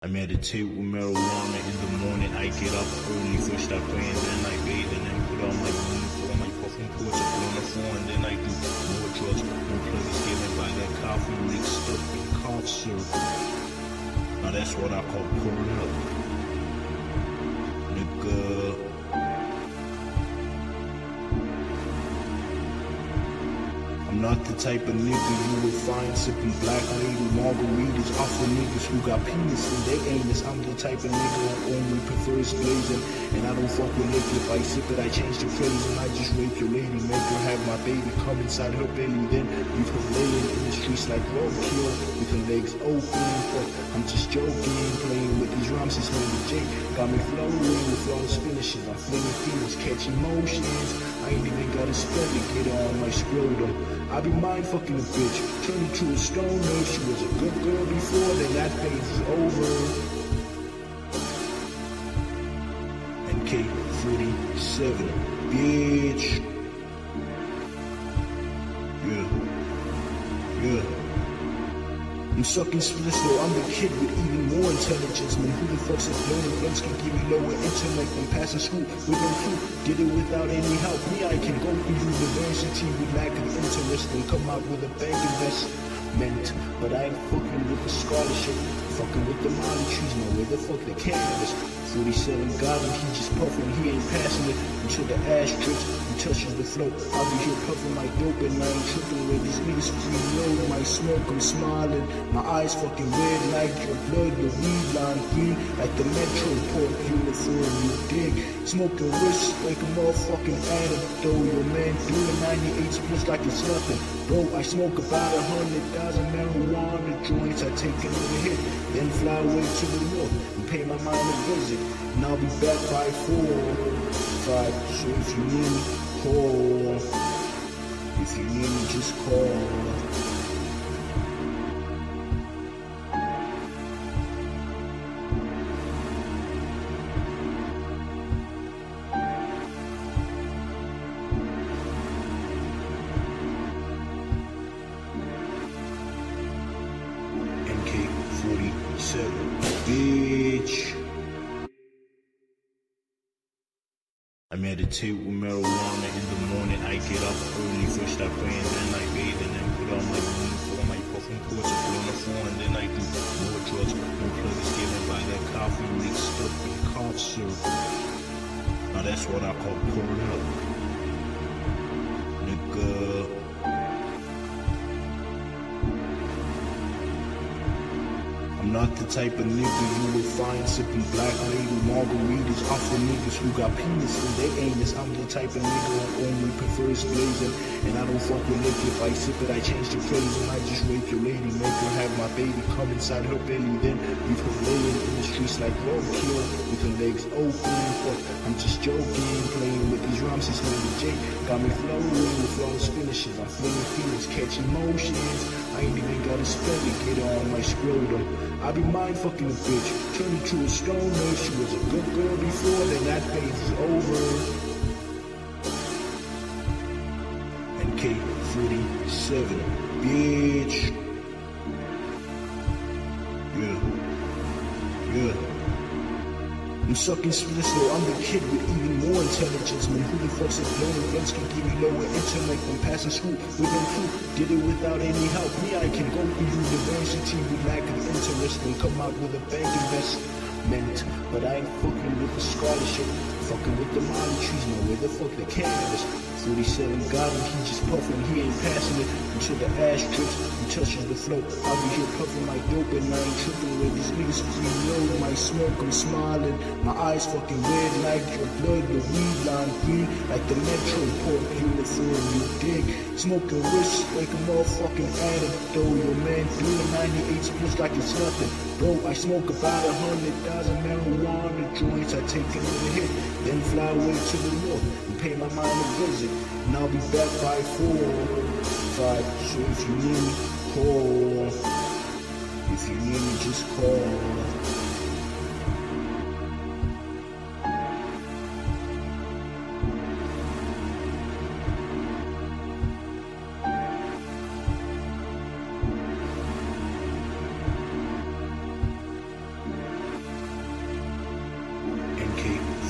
I meditate with marijuana in the morning. I get up early, first I pray and then I bathe and then put on my uniform. I puff and porch up on the floor and then I do more drugs. No pleasures given by that coffee mixed up in cough syrup. Now that's what I call pouring up, nigga. I'm not the type of nigga you will find sipping black label margaritas off of niggas who got penis in their anus. I'm the type of nigga who only prefers glazing, and I don't fuck with liquor. If I sip it, I change the phrase, and I just rape your lady, make her have my baby come inside her belly, then leave her laying in the streets like roadkill with her legs open. But I'm just joking, playing with these rhymes since Mary J got me flowing with flawless finishes. I'm flinging feelings, catching motions. I ain't even gotta spell it, get on my scrotum. I be mind fucking a bitch, turn into a stoner. She was a good girl before, then that phase is over. NK47, bitch. Yeah. I'm sucking splits though, I'm the kid with even more intelligence. Man, who the fuck's is learning blunts can give me lower intellect than passing school with no crew? Did it without any help. Me, I can go through university with lack of interest and come out with a bank investment. But I ain't fucking with the scholarship, fucking with the molly trees. Now where the fuck the cannabis? 47 got him, he just puffing, he ain't passing it until the ash drips and touches the flow. I'll be here puffing my dope and I ain't tripping with these niggas freeload my smoke. I'm smiling, my eyes fucking red like your blood, the weed line green like the Metro Port uniform, you dig? Smoking wrist like a motherfucking antidote. Your man doing 98 splits like it's nothing. Bro, I smoke about 100,000 marijuana joints. I take another hit, then fly away to the north and pay my mind a visit. And I'll be back by 4 or 5. So if you need me, call. If you need me, just call. NK47, bitch. I meditate with marijuana in the morning. I get up early, first I pray and then I bathe and then put on my uniform. I puff and porch up on the floor and then I do more drugs. No pleasures given by that coffee mixed up in cough syrup. Now that's what I call pouring up, nigga. I'm not the type of nigga you will find sipping black label margaritas off of niggas who got penis in their anus. I'm the type of nigga who only prefers glazing, and I don't fuck with liquor. If I sip it, I change the phrase, and I just rape your lady, make her have my baby come inside her belly, then leave her laying in the streets like roadkill with her legs open. But I'm just joking, playing with these rhymes since Mary J got me flowing with flawless finishes. I'm flinging feelings, catching motions. I ain't even gotta spell it, get on my scrotum. I be mind fucking a bitch, turn into a stoner. She was a good girl before, then that phase is over. NK47, bitch. Yeah. I'm sucking splits though, I'm the kid with even more intelligence. Man, who the fuck's is learning blunts can give me lower intellect than passing school with no crew? Did it without any help. Me, I can go through university with lack of interest and come out with a bank investment. But I ain't fucking with the scholarship, fucking with the molly trees. Now where the fuck the cannabis? 47 got him, he just puffing, he ain't passing it until the ash drips and touches the flow. I'll be here puffing my dope and I ain't tripping with these niggas freeload my smoke. I'm smiling, my eyes fucking red like your blood, the weed line green like the Metro Port uniform, you dig? Smoking wrist like a motherfucking antidote. Your man doing 98 splits like it's nothing. Bro, I smoke about 100,000 marijuana joints. I take another hit, then fly away to the north and pay my mind a visit. And I'll be back by 4 or 5. So if you need me, call. If you need me, just call.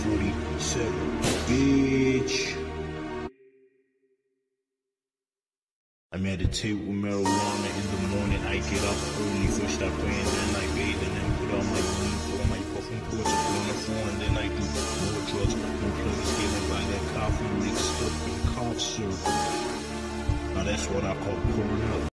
47, bitch. I meditate with marijuana in the morning. I get up early, first I pray and then I bathe and then put on my uniform. I puffin' towards a corner floor and then I do more drugs. No plugs given by that coffee mixed up in cough syrup. Now that's what I call pulling up.